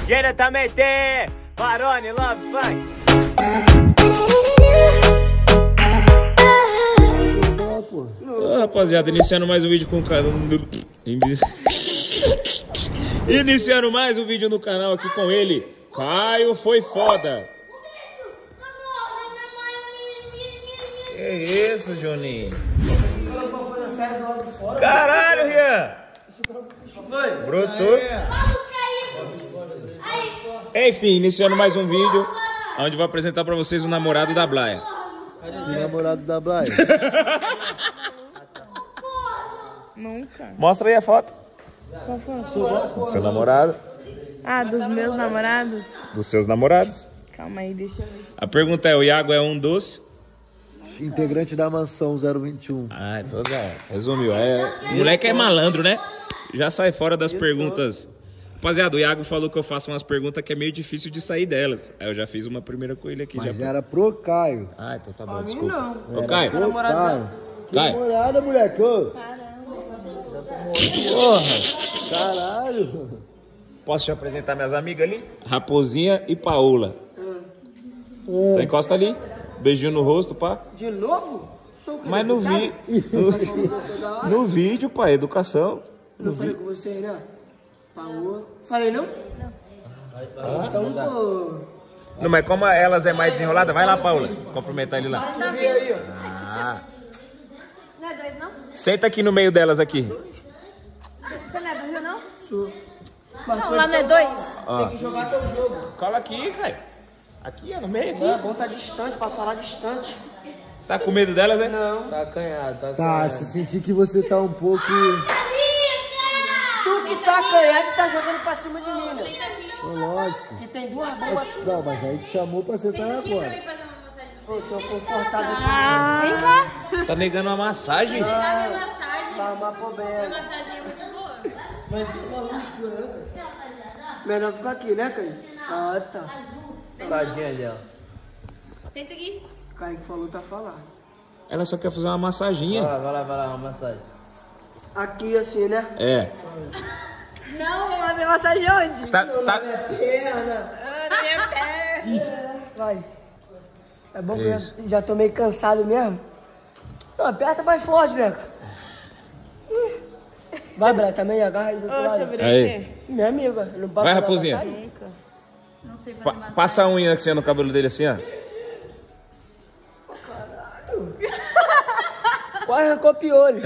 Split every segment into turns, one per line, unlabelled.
Diretamente, Barone Love Funk.
Rapaziada, iniciando mais um vídeo com o canal. Iniciando mais um vídeo no canal aqui com ele. Caio foi foda. Que isso, Juninho? Caralho, Rian! Brotou. Enfim, iniciando mais um vídeo onde vou apresentar pra vocês o namorado da Blaia.
O namorado da Blaia?
Nunca.
Mostra aí a foto.
Qual foto?
Do seu namorado.
Ah, dos meus namorados?
Dos seus namorados.
Calma aí, deixa eu ver.
A pergunta é, o Iago é um dos...
Integrante da mansão 021.
Ah, então já resumiu. O moleque é malandro, né? Já sai fora das perguntas. Rapaziada, o Iago falou que eu faço umas perguntas que é meio difícil de sair delas. Aí eu já fiz uma primeira com ele aqui.
Mas
já
era pro Caio.
Ah, então tá bom, desculpa.
não.
Ô, Caio.
Pro Caio. Que
Caio.
namorada, moleque. Ô. Porra, caralho.
Posso te apresentar minhas amigas ali? Raposinha e Paola. Tá, encosta ali. Beijinho no rosto, pá.
De novo?
Mas no vídeo. No vídeo, pai, educação.
Não falei com você, né? Paola. Falei não? Não. Então, pô.
Não, mas como elas é mais desenrolada, vai lá, Paola. Cumprimentar ele lá.
Vê aí, ó.
Ah.
Não é dois, não?
Senta aqui no meio delas aqui.
Você não é do Rio, não?
Sou.
Não, lá não é dois?
Tem que jogar teu jogo.
Cola aqui, cara. Aqui, no meio.
Não é bom tá distante, pra falar distante.
Tá com medo delas, é?
Não.
Tá acanhado, tá
Tá,
acanhado.
se sentir que você tá um pouco...
Tu que tá acanhado e tá jogando pra cima de mim, né?
Lógico.
Que tem duas bombas.
Não, mas aí te chamou pra sentar agora.
Pô, tô confortável aqui.
Vem cá.
Tá negando uma massagem?
Dá minha massagem.
Tá uma problema.
Massagem é muito boa.
Mas tem uma luz escura, né, cara? Melhor ficar aqui, né, Caio? Ah, tá.
Tadinha dela.
Senta aqui.
O Caio que falou, tá falando.
Ela só quer fazer uma massaginha.
Vai lá, uma massagem.
Aqui, assim, né?
É.
Não, vou fazer massagem onde?
Tá.
Perna.
Na minha perna.
Vai. É bom que
Isso.
eu já tô meio cansado mesmo. Não, aperta mais forte, né, cara? Vai, Bré, também agarra aí do outro
Oxe, eu
lado.
virei
Aí.
o quê?
Minha amiga, não pode
Vai,
fazer
Raposinha.
massagem?
Nunca.
Não sei fazer massagem.
Passa a unha assim no cabelo dele assim, ó.
Quase arrancou piolho.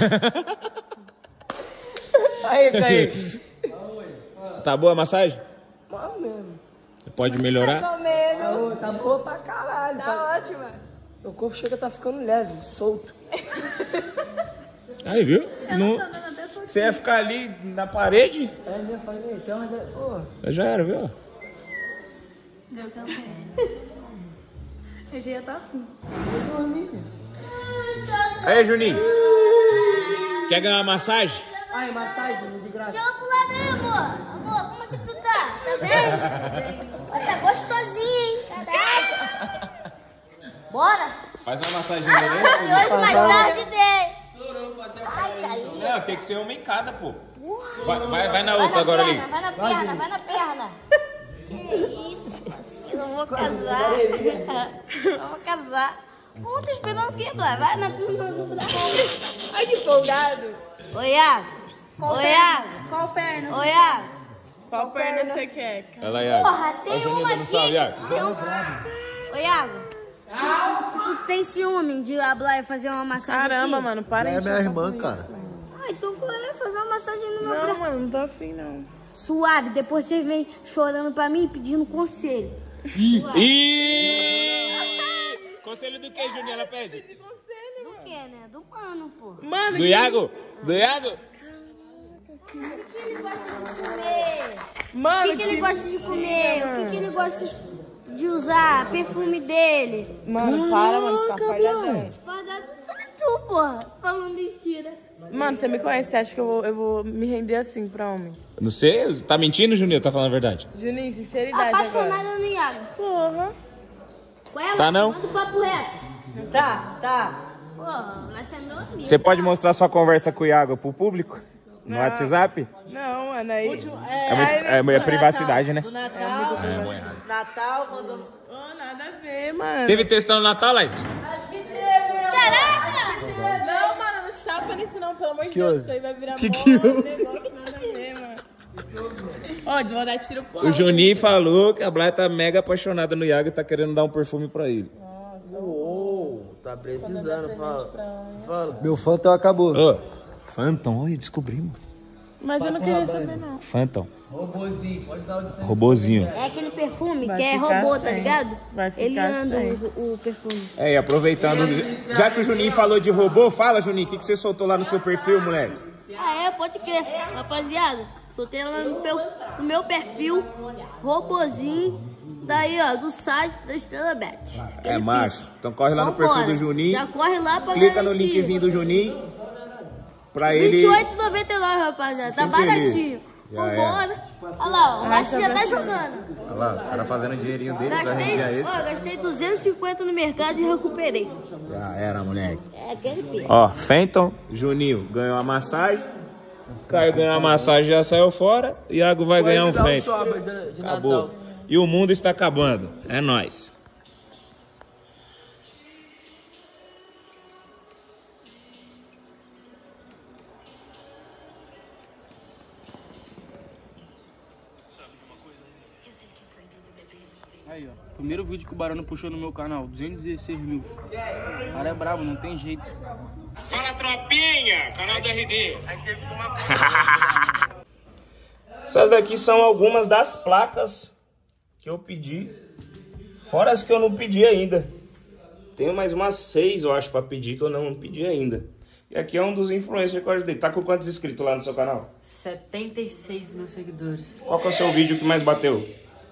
Aí, Caio.
Tá boa a massagem?
Mal mesmo.
Pode melhorar?
Mais ou menos.
Tá boa pra caralho.
Tá ótima.
Meu corpo chega a tá ficando leve, solto.
Aí, viu? Não...
Tá dando até sorte.
Você ia ficar ali na parede?
É, eu falei, então, pô.
Já era, viu?
Deu cansado. Eu já ia estar assim.
Eu dormi.
Aí, Juninho. Quer ganhar uma massagem?
Aí, massagem, de graça.
Chama pro lado aí, amor. Amor, como é que tu tá? Tá bem? Ó, tá gostosinho, hein? Caraca. Bora?
Faz uma massagem nele.
Hoje mais tarde dei. Ai, carinha.
Não, tem que ser uma em cada, pô. Vai na outra agora ali.
Vai na perna, vai na perna. Que isso, parceiro, eu vou casar. Eu vou casar. Tá esperando o quê, Blá? Vai na perna. Ai, que folgado. Ô, Iago. Ô, Iago.
Qual perna?
Ô, Iago.
Qual perna você quer?
Olha lá, Iago.
Porra, tem
Juninho
uma
dando
aqui.
salve, Iago.
Tem Ô, Iago. Tu tem ciúme de a Blá fazer uma massagem
Caramba,
aqui?
mano, para
É
de
minha
chamar
irmã,
com
cara.
isso.
Ai, tô correndo fazer uma massagem no meu
Não,
Blá.
mano, não tô afim, não.
Suave, depois você vem chorando pra mim pedindo conselho.
Ih! Conselho do que, Juninho? Ela pede?
Do que, né? Do mano, pô.
Mano,
Do Iago? Do Iago?
O que ele gosta de comer?
Mano,
O que ele gosta de comer? O que ele gosta de usar? Perfume dele?
Mano, para, mano, você tá fardadão.
Fardado tá tu, porra. Falando mentira.
Mano, você me conhece, você acha que eu vou me render assim pra homem?
Não sei. Tá mentindo, Juninho? Tá falando a verdade?
Juninho, sinceridade agora.
Apaixonada no Iago.
Porra.
Com ela?
Tá, não?
Manda o papo reto.
Tá.
Porra, mas você é meu amigo.
Você pode mostrar sua conversa com o Iago pro público? No WhatsApp?
Não, mano, aí...
É privacidade, né?
No Natal, Natal, quando...
Oh, nada a ver, mano.
Teve textão no Natal, Laís?
Acho que teve,
Caraca!
Não, mano, não chapa nisso não, pelo amor de
Que
Deus.
houve?
Isso aí vai virar
Que
negócio, nada a ver, mano. Ó, de vontade tiro pro
O Juninho falou que a Blay tá mega apaixonada no Iago e tá querendo dar um perfume pra ele.
Tá precisando, fala.
Meu Phantom acabou.
Ô, Phantom, olha, descobrimos.
Mas eu não queria saber, não.
Phantom.
Robozinho, pode dar o de 100.
Robozinho.
É aquele perfume
Vai
que é
ficar
robô, tá
sem.
ligado?
Vai ficar
Ele anda
sem.
o perfume.
É, e aproveitando, já que o Juninho falou de robô, fala, Juninho, o que você soltou lá no seu perfil, moleque?
Ah, pode crer. Rapaziada, soltei lá no meu perfil, robozinho. Daí, ó, do site da Estrela Bet.
É macho. Então corre lá no perfil do Juninho.
Já corre lá pra
Clica no
garantir.
linkzinho do Juninho. Pra ele.
R$28,99, rapaziada. Tá
Ser feliz.
baratinho.
Já
Vambora. Olha lá, ó. O Márcio já tá jogando.
Olha lá, os caras fazendo dinheirinho deles, a gente é esse.
Gastei 250 no mercado e recuperei.
Já era, moleque.
É aquele piso.
Ó, Fenton, Juninho ganhou a massagem. Caio ganhou a massagem, já saiu fora. Iago vai ganhar um Fenton.
Sobra de
Acabou.
Natal.
E o mundo está acabando. É nóis.
Aí, ó. Primeiro vídeo que o Barone puxou no meu canal, 216 mil. O cara é brabo, não tem jeito.
Fala, tropinha! Canal do RD. Essas daqui são algumas das placas que eu pedi. Fora as que eu não pedi ainda. Tenho mais umas 6, eu acho, pra pedir que eu não pedi ainda. E aqui é um dos influencers que eu ajudei. Tá com quantos inscritos lá no seu canal?
76 mil seguidores.
Qual que é o seu vídeo que mais bateu?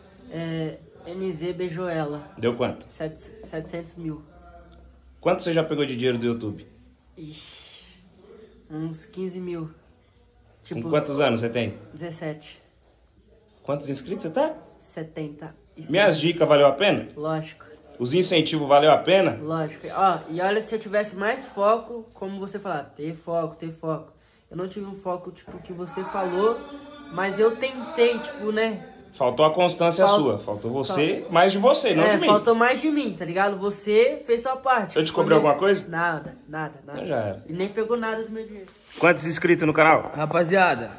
NZ Beijoela.
Deu quanto?
700 mil.
Quanto você já pegou de dinheiro do YouTube?
Ixi, uns 15 mil. Tipo,
Com quantos anos você tem?
17.
Quantos inscritos você tá?
70.
Minhas dicas valeu a pena?
Lógico,
Os incentivos valeu a pena?
lógico. Ó, e olha, se eu tivesse mais foco, como você falar, ter foco. Eu não tive um foco, tipo, que você falou, mas eu tentei, tipo, né?
Faltou a constância sua. Faltou você, mais de você, não de mim.
Faltou mais de mim, tá ligado? Você fez sua parte.
Eu descobri alguma coisa?
Nada.
Então já era.
E nem pegou nada do meu dinheiro.
Quantos inscritos no canal?
Rapaziada,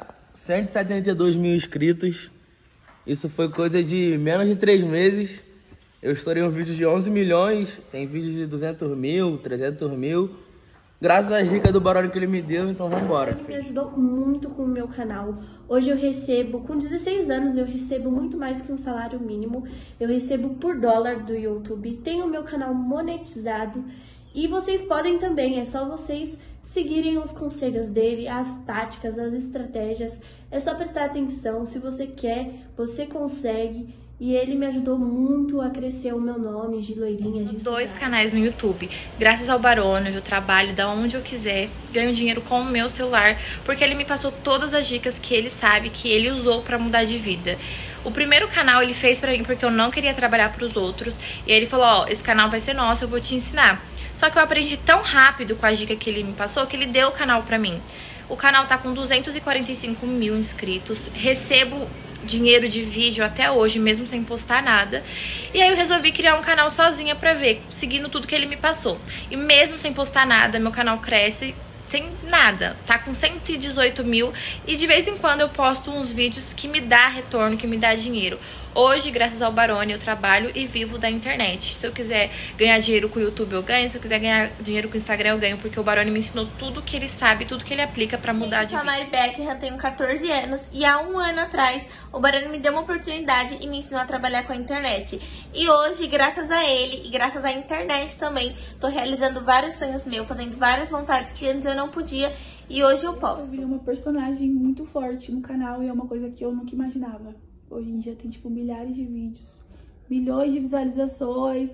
172 mil inscritos. Isso foi coisa de menos de 3 meses. Eu estourei um vídeo de 11 milhões. Tem vídeo de 200 mil, 300 mil. Graças às dicas do Barone que ele me deu, então vambora.
Ele me ajudou muito com o meu canal. Hoje eu recebo, com 16 anos, eu recebo muito mais que um salário mínimo. Eu recebo por dólar do YouTube. Tenho o meu canal monetizado. E vocês podem também, é só vocês seguirem os conselhos dele, as táticas, as estratégias. É só prestar atenção. Se você quer, você consegue. E ele me ajudou muito a crescer o meu nome de loirinha. De
2 canais no YouTube. Graças ao Barone, eu trabalho da onde eu quiser, ganho dinheiro com o meu celular, porque ele me passou todas as dicas que ele sabe, que ele usou pra mudar de vida. O primeiro canal ele fez pra mim porque eu não queria trabalhar pros outros. E ele falou, ó, esse canal vai ser nosso, eu vou te ensinar. Só que eu aprendi tão rápido com a dica que ele me passou, que ele deu o canal pra mim. O canal tá com 245 mil inscritos. Recebo dinheiro de vídeo até hoje, mesmo sem postar nada. E aí eu resolvi criar um canal sozinha pra ver, seguindo tudo que ele me passou. E mesmo sem postar nada, meu canal cresce sem nada. Tá com 118 mil e de vez em quando eu posto uns vídeos que me dá retorno, que me dá dinheiro. Hoje, graças ao Barone, eu trabalho e vivo da internet. Se eu quiser ganhar dinheiro com o YouTube, eu ganho. Se eu quiser ganhar dinheiro com o Instagram, eu ganho. Porque o Barone me ensinou tudo que ele sabe, tudo que ele aplica pra mudar de vida.
Eu sou a Mari Beckham, tenho 14 anos. E há um ano atrás, o Barone me deu uma oportunidade e me ensinou a trabalhar com a internet. E hoje, graças a ele e graças à internet também, tô realizando vários sonhos meus, fazendo várias vontades que antes eu não podia. E hoje eu posso.
Eu vi uma personagem muito forte no canal e é uma coisa que eu nunca imaginava. Hoje em dia tem, tipo, milhares de vídeos, milhões de visualizações,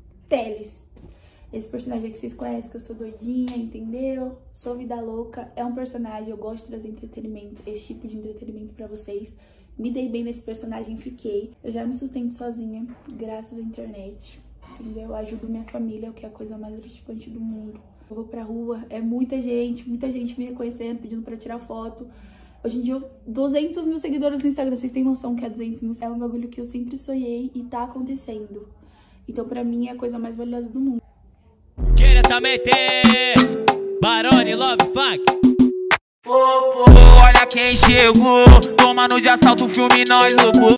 teles. Esse personagem que vocês conhecem, que eu sou doidinha, entendeu? Sou vida louca. É um personagem, eu gosto de trazer entretenimento, esse tipo de entretenimento pra vocês. Me dei bem nesse personagem, fiquei. Eu já me sustento sozinha, graças à internet, entendeu? Eu ajudo minha família, o que é a coisa mais gratificante do mundo. Eu vou pra rua, é muita gente me reconhecendo, pedindo pra tirar foto. Hoje em dia, 200 mil seguidores no Instagram, vocês têm noção que é 200 mil? É um bagulho que eu sempre sonhei e tá acontecendo. Então, pra mim, é a coisa mais valiosa do mundo.
Diretamente, Barone Love Funk.
Olha quem chegou, tomando de assalto o filme nós, lobo.